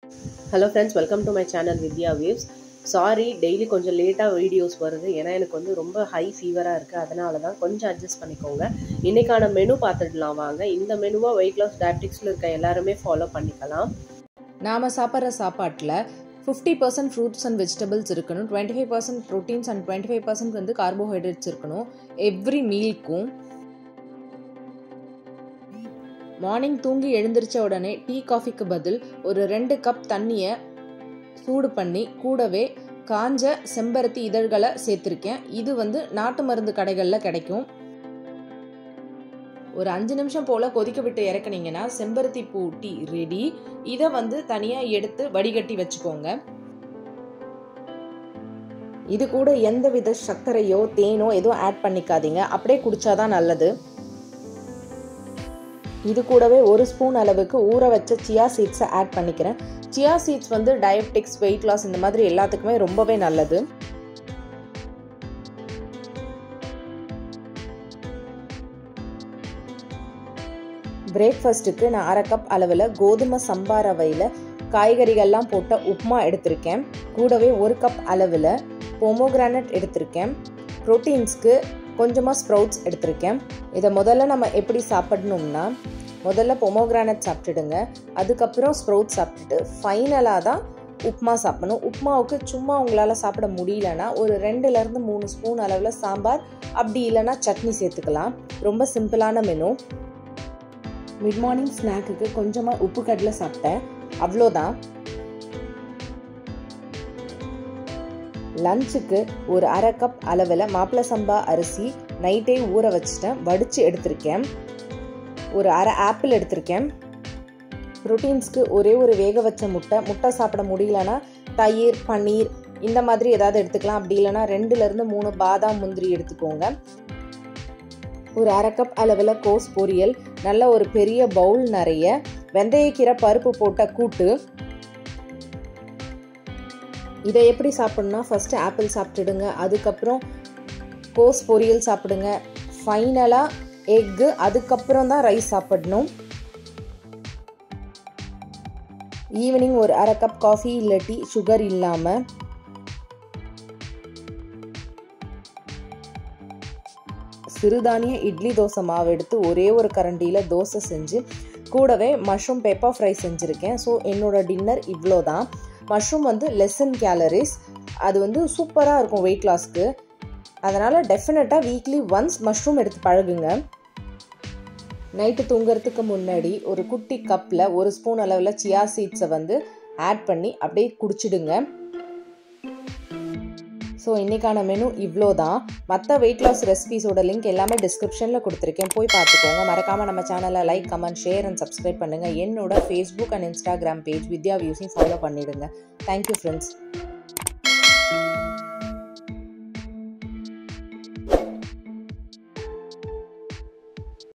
Hello friends, welcome to my channel Vidya Waves. Sorry, daily கொஞ்சம் லேட்டா videos வருது. ஏன்னா எனக்கு வந்து ரொம்ப ஹை ஃபீவரா இருக்கு. அதனால தான் கொஞ்சம் அட்ஜஸ்ட் பண்ணிக்கோங்க. இன்னைக்கான மெனு பார்த்துடலாம் வாங்க. இந்த மெனுவை weight loss dieteticsல இருக்க எல்லாரும் ஃபாலோ பண்ணிக்கலாம். நாம சாப்பிட்ற சாப்பாட்டில் 50% ஃப்ரூட்ஸ் அண்ட் வெஜிடபிள்ஸ் இருக்கணும், 25% ப்ரோட்டீன்ஸ் அண்ட் 25% வந்து கார்போஹைட்ரேட்ஸ் இருக்கணும் எவ்ரி மீல்க்கும். மார்னிங் தூங்கி எழுந்திரிச்ச உடனே டீ காஃபிக்கு பதில் ஒரு 2 கப் தண்ணியை சூடு பண்ணி கூடவே காஞ்ச செம்பருத்தி இதழ்களை சேர்த்துருக்கேன். இது வந்து நாட்டு மருந்து கடைகளில் கிடைக்கும். ஒரு 5 நிமிஷம் போல் கொதிக்க விட்டு இறக்குனீங்கன்னா செம்பருத்தி பூ டீ ரெடி. இதை வந்து தனியாக எடுத்து வடிகட்டி வச்சுக்கோங்க. இது கூட எந்த வித சர்க்கரையோ தேனோ எதுவும் ஆட் பண்ணிக்காதீங்க, அப்படியே குடிச்சாதான் நல்லது. இது கூடவே 1 ஸ்பூன் அளவுக்கு ஊற வச்ச சியா சீட்ஸை ஆட் பண்ணிக்கிறேன். சியா சீட்ஸ் வந்து டயபெட்டிக்ஸ், வெயிட் லாஸ் இந்த மாதிரி எல்லாத்துக்குமே ரொம்பவே நல்லது. பிரேக்ஃபாஸ்ட்டுக்கு நான் 1/2 கப் அளவில் கோதுமை சம்பா ரவையில் காய்கறிகள்லாம் போட்ட உப்புமா எடுத்திருக்கேன். கூடவே 1 கப் அளவில் பொமோகிரானட் எடுத்திருக்கேன். ப்ரோட்டீன்ஸ்க்கு கொஞ்சமாக ஸ்ப்ரவுட்ஸ் எடுத்திருக்கேன். இதை முதல்ல நம்ம எப்படி சாப்பிடணும்னா, முதல்ல பொமோகிரானட் சாப்பிட்டுடுங்க, அதுக்கப்புறம் ஸ்ப்ரவுட்ஸ் சாப்பிட்டுட்டு ஃபைனலாக தான் உப்புமா சாப்பிடணும். உப்புமாவுக்கு சும்மா உங்களால் சாப்பிட முடியலன்னா ஒரு 2லேருந்து 3 ஸ்பூன் அளவில் சாம்பார், அப்படி இல்லைன்னா சட்னி சேர்த்துக்கலாம். ரொம்ப சிம்பிளான மெனு. மிட் மார்னிங் ஸ்நாக்குக்கு கொஞ்சமாக உப்பு கடலை சாப்பிட்டேன், அவ்வளோதான். லஞ்சுக்கு ஒரு 1/2 கப் அளவில் மாப்பிள சம்பா அரிசி நைட்டே ஊற வச்சுட்டேன், வடித்து எடுத்திருக்கேன். ஒரு 1/2 ஆப்பிள் எடுத்திருக்கேன். ப்ரோட்டீன்ஸ்க்கு ஒரே ஒரு வேக வச்ச முட்டை சாப்பிட முடியலன்னா தயிர், பன்னீர் இந்த மாதிரி ஏதாவது எடுத்துக்கலாம். அப்படி இல்லைன்னா 2லேருந்து 3 பாதாம், முந்திரி எடுத்துக்கோங்க. ஒரு 1/2 கப் அளவில் கோஸ் பொரியல், நல்ல ஒரு பெரிய பவுல் நிறைய வெந்தயக்கீரை பருப்பு போட்ட கூட்டு. இதை எப்படி சாப்பிட்ணுன்னா, ஃபஸ்ட்டு ஆப்பிள் சாப்பிட்டுடுங்க, அதுக்கப்புறம் கோஸ் பொரியல் சாப்பிடுங்க, ஃபைனலாக எக்கு, அதுக்கப்புறம் தான் ரைஸ் சாப்பிடணும். ஈவினிங் ஒரு 1/2 கப் காஃபி இல்லை டீ, சுகர் இல்லாமல். சிறுதானிய இட்லி தோசை மாவு எடுத்து ஒரே ஒரு கரண்டியில் தோசை செஞ்சு கூடவே மஷ்ரூம் பெப்பர் ஃப்ரை செஞ்சுருக்கேன். ஸோ என்னோட டின்னர் இவ்வளோ தான். மஷ்ரூம் வந்து லெஸ் இன் கேலரிஸ், அது வந்து சூப்பராக இருக்கும் வெயிட் லாஸ்க்கு. அதனால் டெஃபினட்டாக வீக்லி ஒன்ஸ் மஷ்ரூம் எடுத்து பழகுங்க. நைட்டு தூங்குறதுக்கு முன்னாடி ஒரு குட்டி கப்பில் 1 ஸ்பூன் அளவில் சியா சீட்ஸை வந்து ஆட் பண்ணி அப்படியே குடிச்சிடுங்க. ஸோ இன்றைக்கான மெனு இவ்வளோ தான். மற்ற வெயிட் லாஸ் ரெசிபிஸோட லிங்க் எல்லாமே டிஸ்கிரிப்ஷனில் கொடுத்துருக்கேன், போய் பார்த்துக்கோங்க. மறக்காமல் நம்ம சேனலை like, comment, share and subscribe பண்ணுங்கள். என்னோட Facebook and Instagram page Vidya வியூஸையும் ஃபாலோ பண்ணிவிடுங்க. Thank you friends.